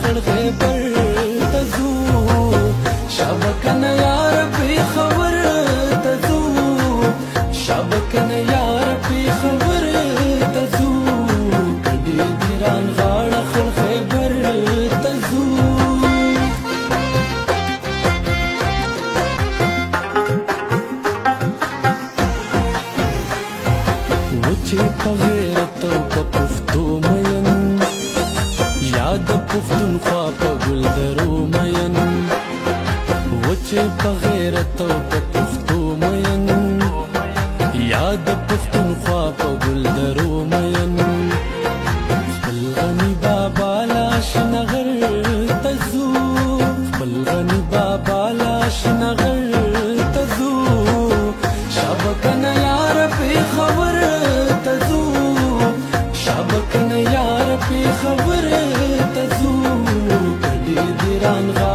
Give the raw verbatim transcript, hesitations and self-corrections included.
خړ خیبر تزو شابکن یار پی خبر تزو شابکن یار پی خبر تزو کډی دیران غاړه خړ خیبر تزو وچې په غیرت او په پښتو مین یاد پښتونخوا په ګلدرو مین وچې په غیرت او په پښتو مین یاد پښتونخوا په ګلدرو مین خپل غني بابا لاش نغر تزو خپل غني بابا لاش نغر تزو شابکن یار پی خبر تزو شابکن یار پی خبر تزو کډی دیران غا